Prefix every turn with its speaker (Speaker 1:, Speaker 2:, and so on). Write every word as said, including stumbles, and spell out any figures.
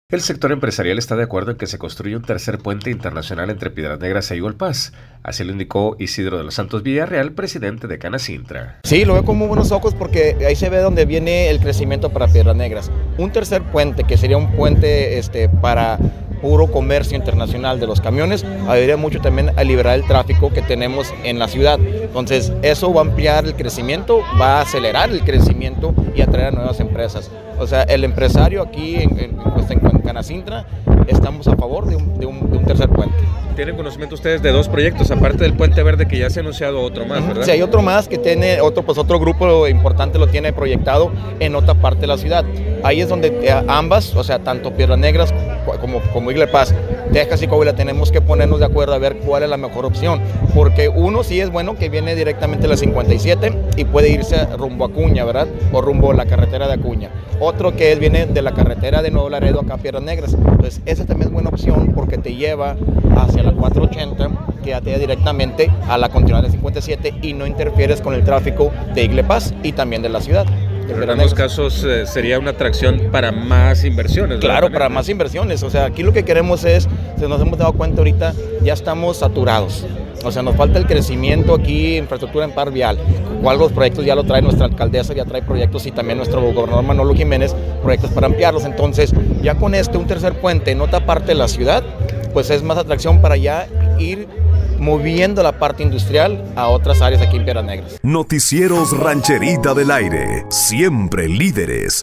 Speaker 1: El sector empresarial está de acuerdo en que se construya un tercer puente internacional entre Piedras Negras e Igualpás. Así lo indicó Isidro de los Santos Villarreal, presidente de Canacintra.
Speaker 2: Sí, lo veo con muy buenos ojos porque ahí se ve dónde viene el crecimiento para Piedras Negras. Un tercer puente, que sería un puente este, para puro comercio internacional de los camiones, ayudaría mucho también a liberar el tráfico que tenemos en la ciudad. Entonces, eso va a ampliar el crecimiento, va a acelerar el crecimiento y atraer a nuevas empresas. O sea, el empresario aquí en, en, pues en Canacintra, estamos a favor de un, de, un, de un tercer puente.
Speaker 3: ¿Tienen conocimiento ustedes de dos proyectos, aparte del Puente Verde, que ya se ha anunciado otro más, verdad?
Speaker 2: Sí, hay otro más que tiene, otro, pues otro grupo importante lo tiene proyectado en otra parte de la ciudad. Ahí es donde eh, ambas, o sea, tanto Piedras Negras como, como Igualpás, Texas y Coahuila, tenemos que ponernos de acuerdo a ver cuál es la mejor opción. Porque uno sí es bueno que viene directamente de la cincuenta y siete y puede irse rumbo a Acuña, ¿verdad? O rumbo a la carretera de Acuña. Otro que es, viene de la carretera de Nuevo Laredo acá a Piedras Negras. Entonces, esa también es buena opción porque te lleva hacia la cuatrocientos ochenta, que ya te lleva directamente a la continuidad de cincuenta y siete y no interfieres con el tráfico de Igualpás y también de la ciudad.
Speaker 3: Pero en ambos casos eh, sería una atracción para más inversiones.
Speaker 2: Claro, para más inversiones. O sea, aquí lo que queremos es, si nos hemos dado cuenta ahorita, ya estamos saturados. O sea, nos falta el crecimiento aquí, infraestructura en par vial. Cuál los proyectos ya lo trae nuestra alcaldesa, ya trae proyectos y también nuestro gobernador Manolo Jiménez, proyectos para ampliarlos. Entonces, ya con este, un tercer puente en otra parte de la ciudad, pues es más atracción para ya ir moviendo la parte industrial a otras áreas aquí en Piedras Negras.
Speaker 4: Noticieros Rancherita del Aire, siempre líderes.